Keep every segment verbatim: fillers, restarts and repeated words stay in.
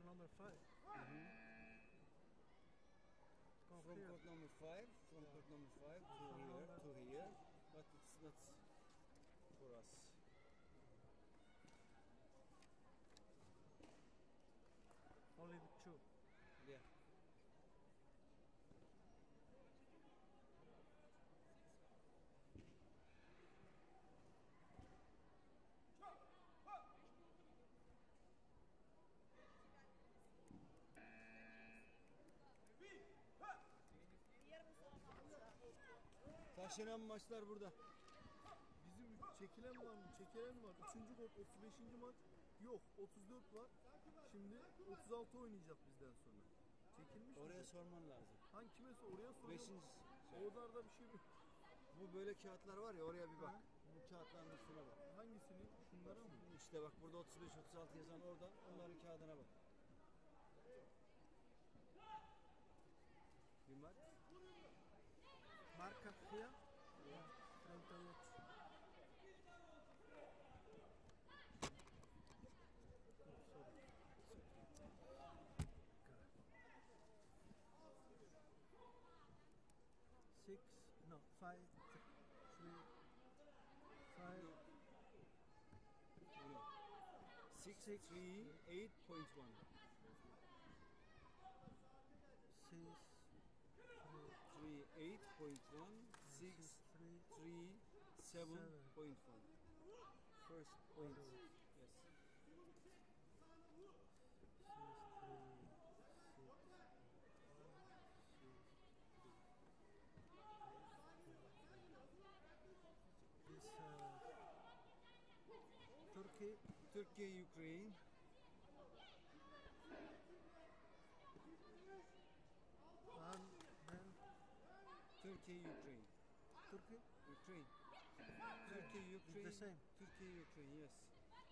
number five. Mm-hmm. From here. court number five, from Yeah. court number five to From here, number- to here, but it's not for us. Only the two. Yeah. Taşınan maçlar burada. Bizim çekilen var mı? Çekilen var. Üçüncü kod otuz beşinci maç yok. otuz dört var. Şimdi otuz altı oynayacak bizden sonra. Çekilmiş Oraya mi? sorman lazım. Hangi kimese oraya soruyor. Beşinci. Oralarda bir şey mi? Bu böyle kağıtlar var ya, oraya bir bak. Bu kağıtların üstüne bak. Hangisini? Şunlara mı? İşte bak, burada otuz beş otuz altı yazan orada. Onların kağıdına bak. Bir mark. Mark up here. Yeah. Front of it. Oh, sorry. Okay. Six, no, five, th- three, five, No. Six, three, eight point one. six, Three, eight point one. Six, three, three, seven point one. First point. Six, Yes. six, three, six, This uh, Turkey, Turkey, Ukraine. and then Turkey, Ukraine. Turkey. Ukraine. Turkey, Ukraine. the same. Turkey, Ukraine. Yes.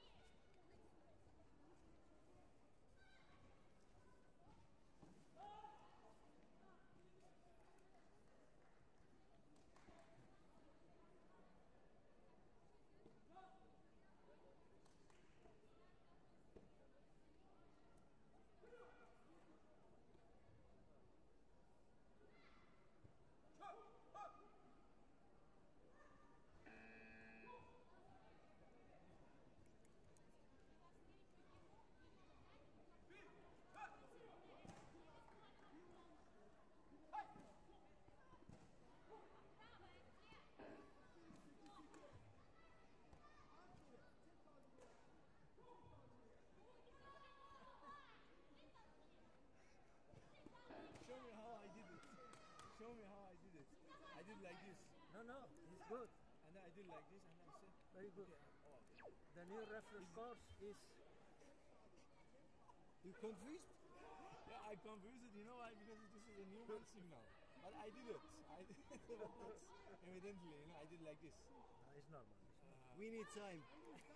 Show me how I did it. Show me how I did it. I did like this. No, no, it's good. And then I did like this and I said, Very good. okay, oh. The new reference course is You confused? Yeah, I confused it, you know why? Because this is a new one signal. But I did it. I did it, but not evidently, you know, I did like this. no, it's normal. It's normal. We need time.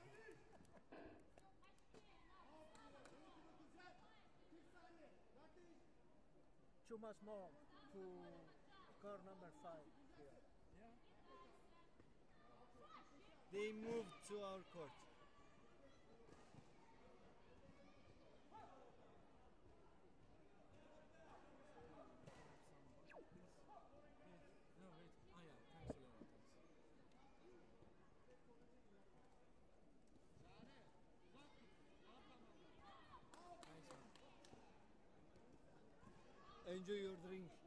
Too much more to car number five here. Yeah. They moved to our court. No, wait. Oh yeah, thanks a lot. Thanks. Nice one. Enjoy your drink.